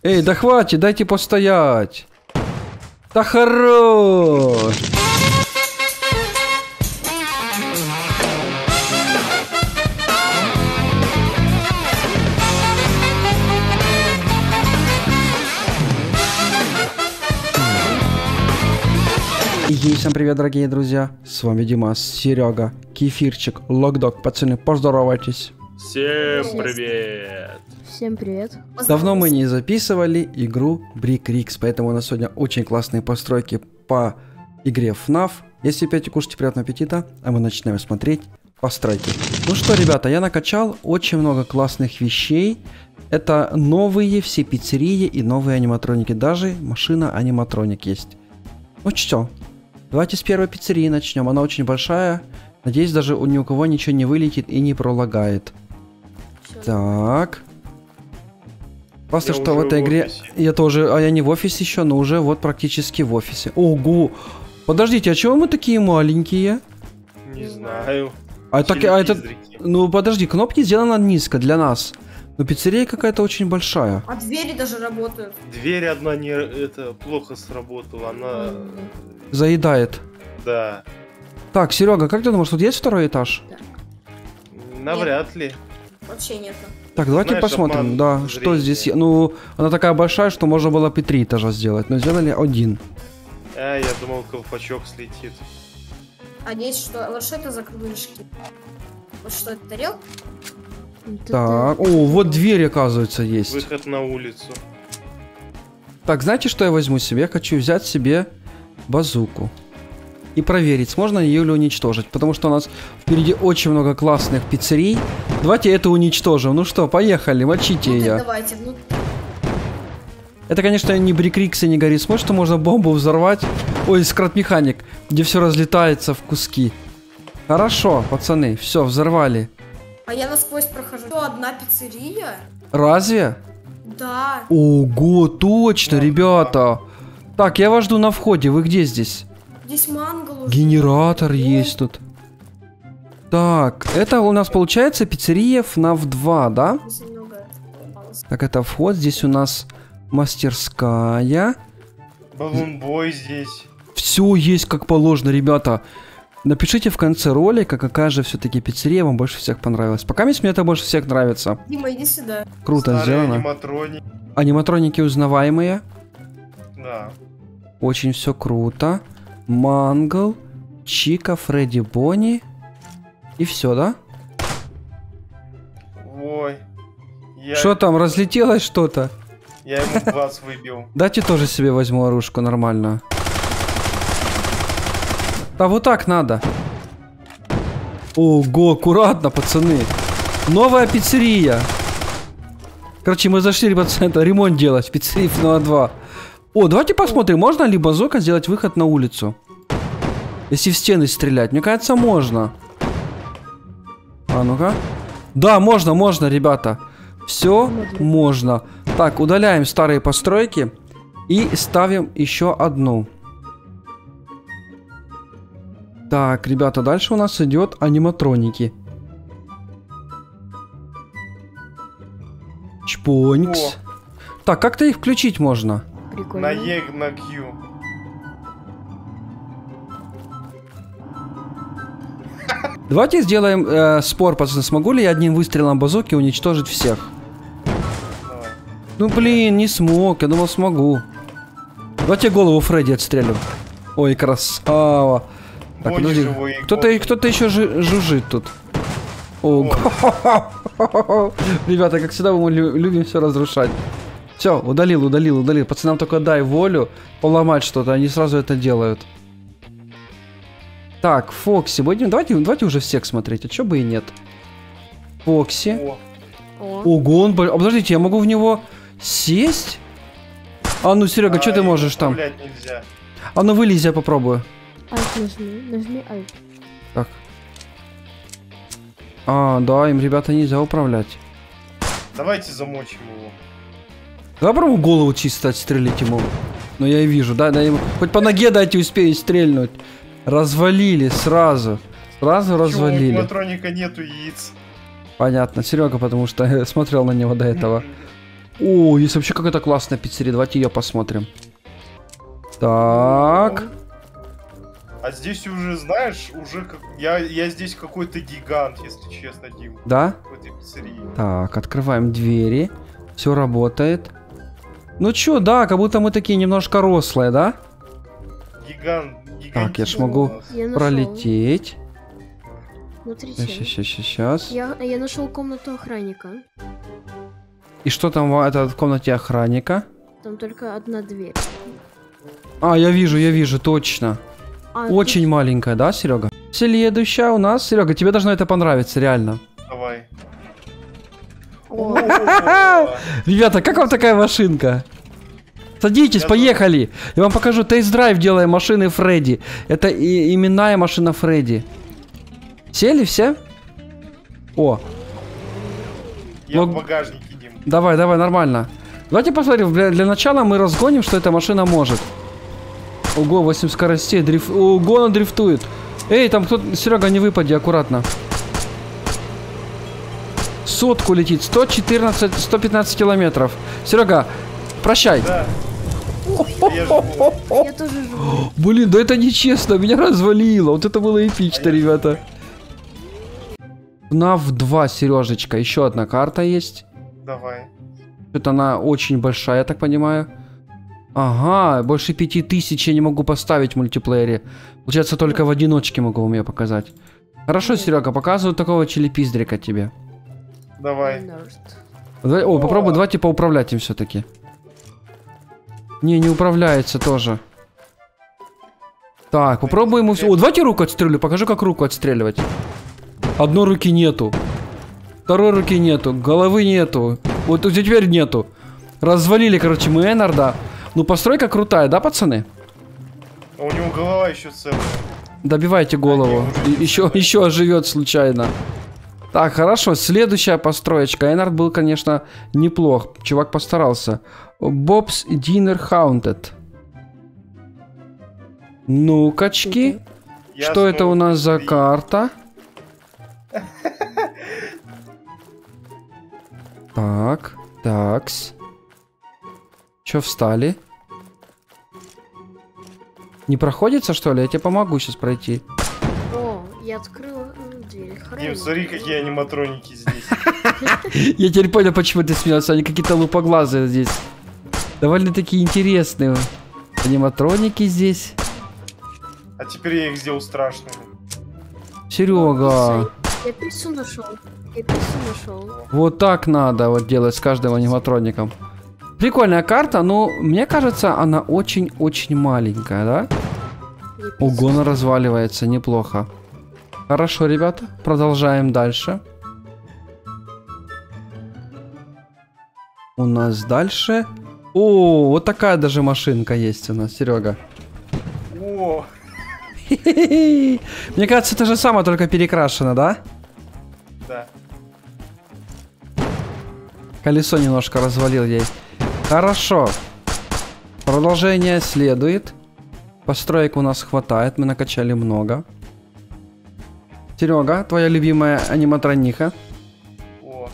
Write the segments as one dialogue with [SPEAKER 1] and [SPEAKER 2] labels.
[SPEAKER 1] Эй, да хватит, дайте постоять. Да хорош. И всем привет, дорогие друзья. С вами Димас, Серега, Кефирчик, Локдог. Пацаны, поздоровайтесь.
[SPEAKER 2] Всем привет!
[SPEAKER 3] Всем привет.
[SPEAKER 1] Давно мы не записывали игру Brick Rigs, поэтому у нас сегодня очень классные постройки по игре FNAF. Если пьете, кушайте, приятного аппетита, а мы начинаем смотреть постройки. Ну что, ребята, я накачал очень много классных вещей. Это новые все пиццерии и новые аниматроники. Даже машина-аниматроник есть. Ну что, давайте с первой пиццерии начнем. Она очень большая. Надеюсь, даже ни у кого ничего не вылетит и не пролагает. Так. Просто что в этой игре... Я тоже... А я не в офисе еще, но уже вот практически в офисе. Ого! Подождите, а чего мы такие маленькие?
[SPEAKER 2] Не знаю.
[SPEAKER 1] Это... Ну подожди, кнопки сделаны низко для нас. Но пиццерия какая-то очень большая.
[SPEAKER 3] А двери даже работают.
[SPEAKER 2] Дверь одна не... Это плохо сработала, она...
[SPEAKER 1] Заедает.
[SPEAKER 2] Да.
[SPEAKER 1] Так, Серега, как ты думаешь, тут есть второй этаж?
[SPEAKER 3] Да.
[SPEAKER 2] Навряд ли.
[SPEAKER 3] Вообще нету.
[SPEAKER 1] Так, давайте
[SPEAKER 2] Знаешь,
[SPEAKER 1] посмотрим, да,
[SPEAKER 2] зрения.
[SPEAKER 1] что здесь. Ну, она такая большая, что можно было бы 3 этажа сделать, но сделали один.
[SPEAKER 2] А, я думал, колпачок слетит.
[SPEAKER 3] А здесь что? Вот что это за крылышки? Вот что это, тарелка?
[SPEAKER 1] Так, о, вот дверь, оказывается, есть.
[SPEAKER 2] Выход на улицу.
[SPEAKER 1] Так, знаете, что я возьму себе? Я хочу взять себе базуку. И проверить, можно ее ли уничтожить. Потому что у нас впереди очень много классных пиццерий. Давайте это уничтожим. Ну что, поехали, мочите ее.
[SPEAKER 3] Давайте, внутрь.
[SPEAKER 1] Это, конечно, не Brick Rigs и не Гаррис Мод, что можно бомбу взорвать. Ой, скрат-механик, где все разлетается в куски. Хорошо, пацаны, все, взорвали.
[SPEAKER 3] А я насквозь прохожу. Что, одна пиццерия?
[SPEAKER 1] Разве?
[SPEAKER 3] Да.
[SPEAKER 1] Ого, точно, ребята. Так, я вас жду на входе, вы где здесь?
[SPEAKER 3] Здесь мангал уже.
[SPEAKER 1] Генератор есть тут. Так, это у нас получается пиццерия FNAF 2, да?
[SPEAKER 3] Здесь немного осталось.
[SPEAKER 1] Так, это вход, здесь у нас мастерская.
[SPEAKER 2] Баллон-бой здесь.
[SPEAKER 1] Все есть как положено, ребята. Напишите в конце ролика, какая же все-таки пиццерия вам больше всех понравилась. Пока мне это больше всех нравится.
[SPEAKER 3] Дима, иди сюда.
[SPEAKER 1] Круто
[SPEAKER 2] Старые
[SPEAKER 1] сделано.
[SPEAKER 2] аниматроники.
[SPEAKER 1] Аниматроники узнаваемые.
[SPEAKER 2] Да.
[SPEAKER 1] Очень все круто. Мангл, Чика, Фредди, Бонни. И все, да?
[SPEAKER 2] Ой.
[SPEAKER 1] Что там, разлетелось что-то?
[SPEAKER 2] Я ему глаз выбил.
[SPEAKER 1] Дайте тоже себе возьму оружку нормально. Да вот так надо. Ого, аккуратно, пацаны. Новая пиццерия. Короче, мы зашли, пацаны, ремонт делать в пиццерии FNAF 2. О, давайте посмотрим, можно ли базука сделать выход на улицу. Если в стены стрелять. Мне кажется, можно. А ну-ка. Да, можно, ребята. Все можно. Так, удаляем старые постройки. И ставим еще одну. Так, ребята, дальше у нас идет аниматроники. Чпонькс.
[SPEAKER 2] О.
[SPEAKER 1] Так, как-то их включить можно.
[SPEAKER 3] Прикольно.
[SPEAKER 2] На Е, на Q.
[SPEAKER 1] Давайте сделаем спор, пацаны. Смогу ли я одним выстрелом базуки уничтожить всех?
[SPEAKER 2] Давай.
[SPEAKER 1] Ну блин, не смог. Я думал, смогу. Давайте голову Фредди отстрелю. Ой, красава. Так,
[SPEAKER 2] Бонни
[SPEAKER 1] подожди.
[SPEAKER 2] живой,
[SPEAKER 1] Кто-то еще жужжит тут. Ого. Ребята, как всегда, мы любим все разрушать. Все, удалил. Пацанам только дай волю поломать что-то, они сразу это делают. Так, Фокси, давайте уже всех смотреть, а чё бы и нет. Фокси.
[SPEAKER 2] О,
[SPEAKER 1] Ого, он... Подождите, я могу в него сесть? А ну, Серега, что ты можешь там?
[SPEAKER 2] управлять нельзя.
[SPEAKER 1] А ну, вылези, я попробую.
[SPEAKER 3] Нажми Alt.
[SPEAKER 1] Так. А, да, им, ребята, нельзя управлять.
[SPEAKER 2] Давайте замочим его.
[SPEAKER 1] Давай попробуем голову чисто отстрелить ему. Ну, я и вижу, да, ему... Хоть по ноге дайте успеть стрельнуть. Развалили сразу. Сразу развалили.
[SPEAKER 2] У аниматроника нету яиц.
[SPEAKER 1] Понятно, Серега, потому что смотрел на него до этого. О, есть вообще какая-то классная пиццерия. Давайте ее посмотрим. Так.
[SPEAKER 2] А здесь уже, знаешь, уже как... Я здесь какой-то гигант, если честно, Дим.
[SPEAKER 1] Да?
[SPEAKER 2] В этой пиццерии.
[SPEAKER 1] Так, открываем двери. Все работает. Ну чё, да, как будто мы такие немножко рослые, да?
[SPEAKER 2] Гигант.
[SPEAKER 1] Так, я ж могу
[SPEAKER 3] Я нашел.
[SPEAKER 1] пролететь.
[SPEAKER 3] Смотрите.
[SPEAKER 1] Сейчас.
[SPEAKER 3] Я нашел комнату охранника.
[SPEAKER 1] И что там в комнате охранника?
[SPEAKER 3] Там только одна дверь.
[SPEAKER 1] А, я вижу, точно.
[SPEAKER 3] А,
[SPEAKER 1] Очень маленькая, да, Серега? Следующая у нас. Серега, тебе должно это понравиться, реально.
[SPEAKER 2] Давай.
[SPEAKER 3] О,
[SPEAKER 1] Ребята, как вам такая машинка? Садитесь,
[SPEAKER 2] Я
[SPEAKER 1] поехали. Я вам покажу тест-драйв, делаем машины Фредди. Это именная машина Фредди. Сели все? О,
[SPEAKER 2] Я
[SPEAKER 1] Ну,
[SPEAKER 2] в багажнике, Дим.
[SPEAKER 1] давай, нормально. Давайте посмотрим. Для начала мы разгоним, что эта машина может. Ого, 8 скоростей. Ого, она дрифтует. Эй, там кто-то... Серега, не выпади, аккуратно. Сотку летит. 115 километров. Серега, прощай.
[SPEAKER 2] Да. Я живу.
[SPEAKER 3] я тоже живу.
[SPEAKER 1] Блин, да это нечестно, меня развалило. Вот это было эпично, ребята. FNAF 2, Сережечка. Еще одна карта есть.
[SPEAKER 2] Давай.
[SPEAKER 1] Это она очень большая, я так понимаю. Ага, больше 5000 я не могу поставить в мультиплеере. Получается, только в одиночке могу вам ее показать. Хорошо, Серега, показываю такого челепиздрика тебе.
[SPEAKER 2] Давай.
[SPEAKER 1] О, попробуй, давайте поуправлять им все-таки. Не управляется тоже. Так, попробуем ему... О, давайте руку отстрелю, покажу, как руку отстреливать. Одной руки нету. Второй руки нету, головы нету. Вот теперь нету. Развалили, короче, мы Энарда. Ну, постройка крутая, да, пацаны?
[SPEAKER 2] А у него голова еще целая.
[SPEAKER 1] Добивайте голову. Еще оживет случайно. Так, хорошо. Следующая построечка. Энард был, конечно, неплох. Чувак постарался. Bob's Dinner Haunted. Ну-качки.
[SPEAKER 2] Я
[SPEAKER 1] Что это у
[SPEAKER 2] снова
[SPEAKER 1] нас за
[SPEAKER 2] внутри.
[SPEAKER 1] карта? Так, такс. Чё встали? Не проходится, что ли? Я тебе помогу сейчас пройти.
[SPEAKER 3] О, я открыла дверь.
[SPEAKER 2] Дим, смотри, какие аниматроники здесь.
[SPEAKER 1] Я теперь понял, почему ты смеялся. Они какие-то лупоглазые здесь. Довольно такие интересные аниматроники здесь.
[SPEAKER 2] А теперь я их сделал страшными.
[SPEAKER 1] Серега,
[SPEAKER 3] Я пиццу нашел.
[SPEAKER 1] вот так надо вот делать с каждым аниматроником. Прикольная карта, но мне кажется, она очень-очень маленькая, да? Ого, она разваливается, неплохо. Хорошо, ребята, продолжаем дальше. У нас дальше... О, вот такая даже машинка есть у нас, Серега.
[SPEAKER 2] О,
[SPEAKER 1] Мне кажется, это же самое, только перекрашено, да?
[SPEAKER 2] да.
[SPEAKER 1] Колесо немножко развалил ей. Хорошо. Продолжение следует. Построек у нас хватает, мы накачали много. Серега, твоя любимая аниматрониха.
[SPEAKER 2] О.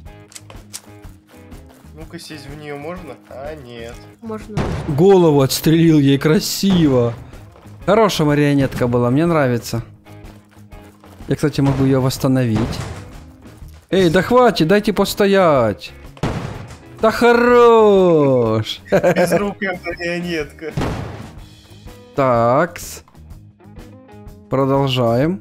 [SPEAKER 2] Ну-ка, сесть в нее можно? А, нет.
[SPEAKER 3] Можно.
[SPEAKER 1] Голову отстрелил ей, красиво. Хорошая марионетка была, мне нравится. Я, кстати, могу ее восстановить. Эй, да хватит, дайте постоять. Да хорош.
[SPEAKER 2] Безрукая марионетка.
[SPEAKER 1] Такс. Продолжаем.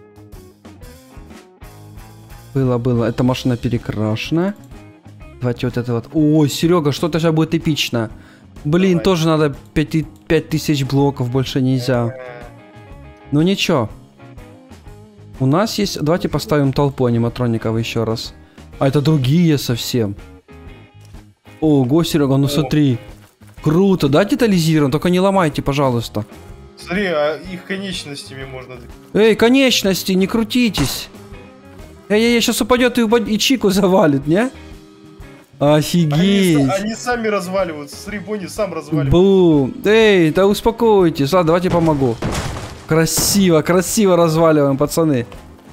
[SPEAKER 1] Было. Эта машина перекрашена. Давайте вот это вот. Ой, Серега, что-то сейчас будет эпично. Блин,
[SPEAKER 2] Давай.
[SPEAKER 1] тоже надо 5000 блоков, больше нельзя. Ну ничего. У нас есть... Давайте поставим толпу аниматроников еще раз. А это другие совсем. Ого, Серега, ну смотри. Круто, да, детализирован? Только не ломайте, пожалуйста.
[SPEAKER 2] Смотри, а их конечностями можно...
[SPEAKER 1] Эй, конечности, не крутитесь. Эй, сейчас упадет и Чику завалит, не? Офигеть.
[SPEAKER 2] Они сами разваливаются. Смотри, Бонни сам разваливается.
[SPEAKER 1] Бум. Эй, да успокойтесь. Ладно, давайте помогу. Красиво разваливаем, пацаны.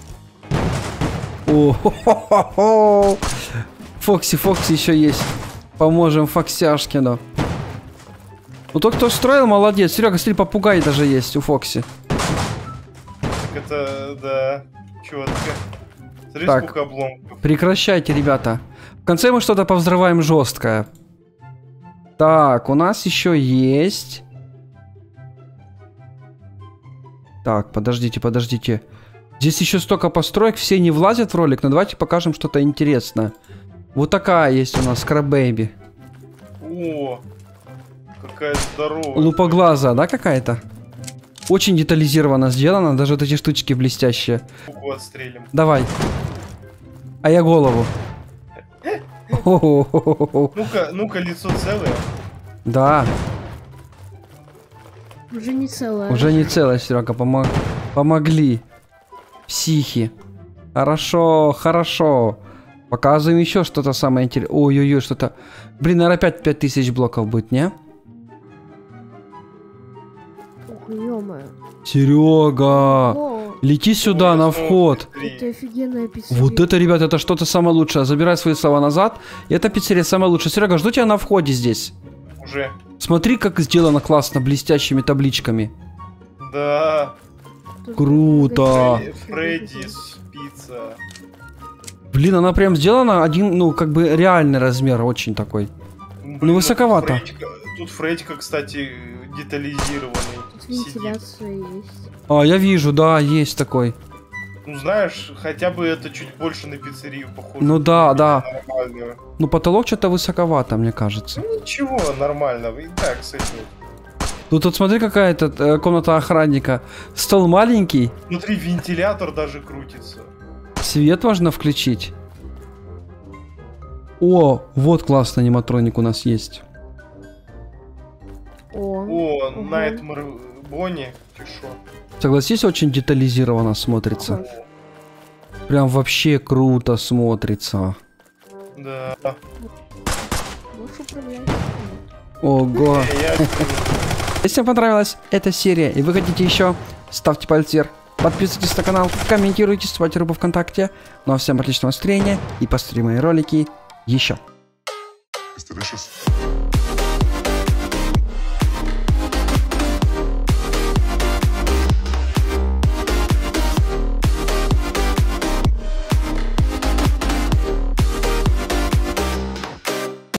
[SPEAKER 1] О, Фокси еще есть. Поможем Фоксяшкину. Ну тот, кто строил, молодец. Серега, смотри, попугай даже есть у Фокси.
[SPEAKER 2] Так это, да, четко. Смотри,
[SPEAKER 1] Так.
[SPEAKER 2] сколько обломков.
[SPEAKER 1] Прекращайте, ребята. В конце мы что-то повзрываем жесткое. Так, у нас еще есть... Так, подождите, подождите. Здесь еще столько построек, все не влазят в ролик, но давайте покажем что-то интересное. Вот такая есть у нас Скрабэйби.
[SPEAKER 2] О, какая здоровая.
[SPEAKER 1] Лупоглаза, да, какая-то? Очень детализированно сделано, даже вот эти штучки блестящие.
[SPEAKER 2] Руку отстрелим.
[SPEAKER 1] Давай. А я голову.
[SPEAKER 2] Ну-ка, лицо целое.
[SPEAKER 1] Да,
[SPEAKER 3] Уже не целая.
[SPEAKER 1] уже не целое, Серега, помогли. Психи. Хорошо, хорошо. Показываем еще что-то самое интересное. Ой-ой-ой, что-то... Блин, наверное, опять 5000 блоков будет, не?
[SPEAKER 3] Ух, ё-моё.
[SPEAKER 1] Серега,
[SPEAKER 3] О,
[SPEAKER 1] лети сюда на вход.
[SPEAKER 3] это офигенная пиццерия.
[SPEAKER 1] Вот это, ребята, это что-то самое лучшее. Забирай свои слова назад. Это пиццерия самая лучшая. Серега, жду тебя на входе здесь.
[SPEAKER 2] Уже.
[SPEAKER 1] Смотри, как сделано классно, блестящими табличками.
[SPEAKER 2] Да.
[SPEAKER 3] Тут
[SPEAKER 1] Круто.
[SPEAKER 2] Фреддис пицца.
[SPEAKER 1] Блин, она прям сделана один, ну, как бы реальный размер, очень такой.
[SPEAKER 2] Блин,
[SPEAKER 1] высоковато.
[SPEAKER 2] Тут Фреддика, кстати, детализированный.
[SPEAKER 3] Тут
[SPEAKER 2] Сидит.
[SPEAKER 3] вентиляция есть.
[SPEAKER 1] А, я вижу, да, есть такой.
[SPEAKER 2] Ну знаешь, хотя бы это чуть больше на пиццерию похоже.
[SPEAKER 1] Ну да, да.
[SPEAKER 2] Нормально.
[SPEAKER 1] Ну, потолок что-то высоковато, мне кажется.
[SPEAKER 2] Ну ничего, нормально. И так с этим.
[SPEAKER 1] Ну, тут смотри, какая-то комната охранника. Стол маленький,
[SPEAKER 2] Внутри вентилятор даже крутится.
[SPEAKER 1] свет можно включить. О, вот классный аниматроник у нас есть.
[SPEAKER 3] О,
[SPEAKER 2] О,
[SPEAKER 3] Ого.
[SPEAKER 2] Найтмэр Бонни, ты шо?
[SPEAKER 1] Согласись, очень детализированно смотрится. Прям вообще круто смотрится.
[SPEAKER 2] Да.
[SPEAKER 3] можешь управлять.
[SPEAKER 1] Ого.
[SPEAKER 2] Я
[SPEAKER 1] Если вам понравилась эта серия и вы хотите еще, ставьте палец вверх, подписывайтесь на канал, комментируйте, ставьте рубу ВКонтакте. Ну а всем отличного настроения и посмотрите мои ролики еще.
[SPEAKER 4] It's delicious.